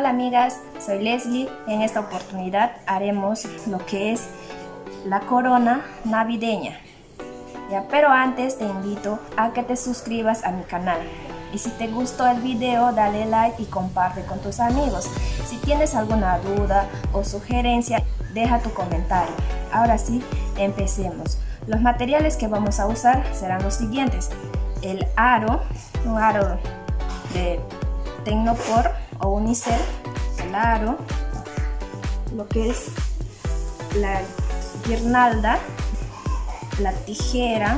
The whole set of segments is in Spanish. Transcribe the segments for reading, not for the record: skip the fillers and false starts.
Hola amigas, soy Leslie. En esta oportunidad haremos lo que es la corona navideña. Pero antes te invito a que te suscribas a mi canal. Y si te gustó el video, dale like y comparte con tus amigos. Si tienes alguna duda o sugerencia, deja tu comentario. Ahora sí, empecemos. Los materiales que vamos a usar serán los siguientes. El aro, un aro de Tecnopor o Unicel, el aro, lo que es la guirnalda, la tijera,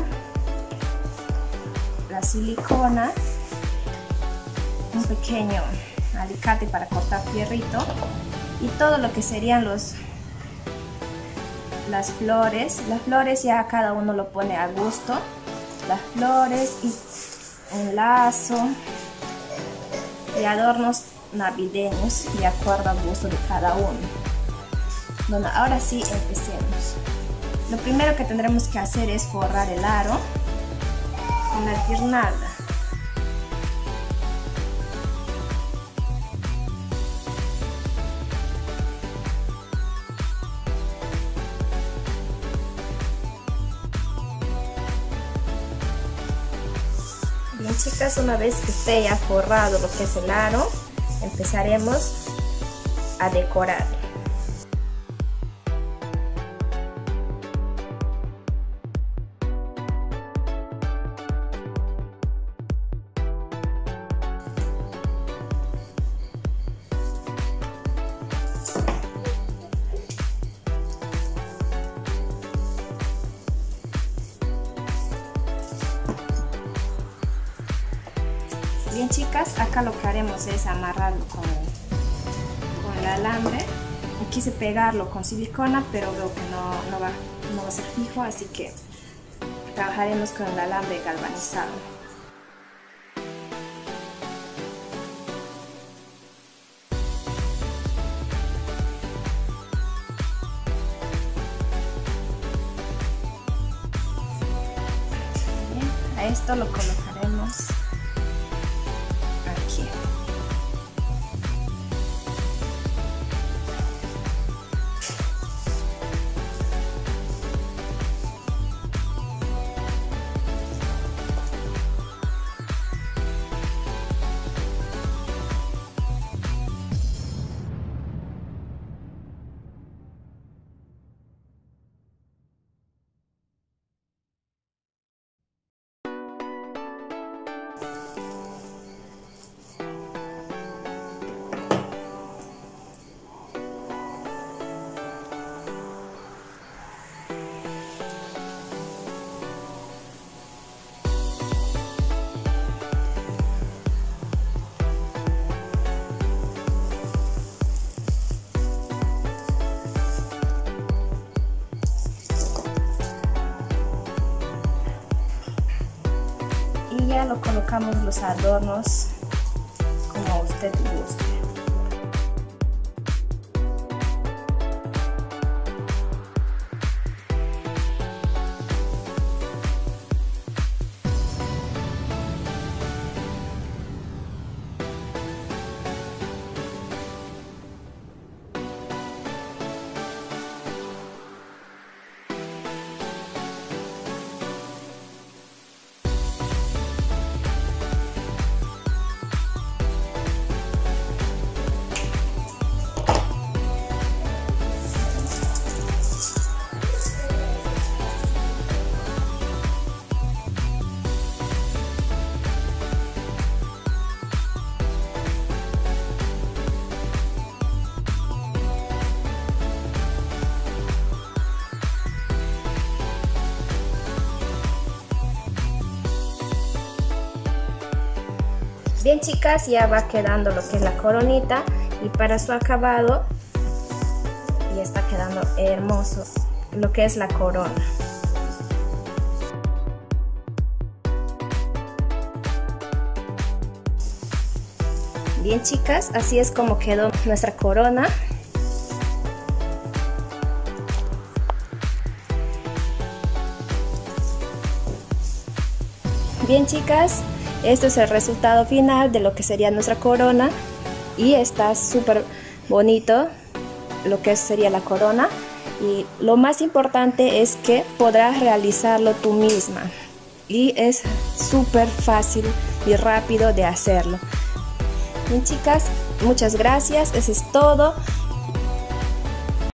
la silicona, un pequeño alicate para cortar fierrito y todo lo que serían las flores. Las flores ya cada uno lo pone a gusto, las flores y un lazo y adornos navideños de acuerdo al gusto de cada uno. Bueno, ahora sí empecemos. Lo primero que tendremos que hacer es forrar el aro con la guirnalda. Bien chicas, una vez que esté ya forrado lo que es el aro, empezaremos a decorar. Bien chicas, acá lo que haremos es amarrarlo con el alambre. Quise pegarlo con silicona, pero veo que no va a ser fijo, así que trabajaremos con el alambre galvanizado. Bien, a esto lo colocaremos aquí. Y ya lo colocamos los adornos como a usted guste. Bien chicas, ya va quedando lo que es la coronita y para su acabado ya está quedando hermoso lo que es la corona. Bien chicas, así es como quedó nuestra corona. Bien chicas, este es el resultado final de lo que sería nuestra corona. y está súper bonito lo que sería la corona. Y lo más importante es que podrás realizarlo tú misma y es súper fácil y rápido de hacerlo. Bien, chicas, muchas gracias, eso es todo.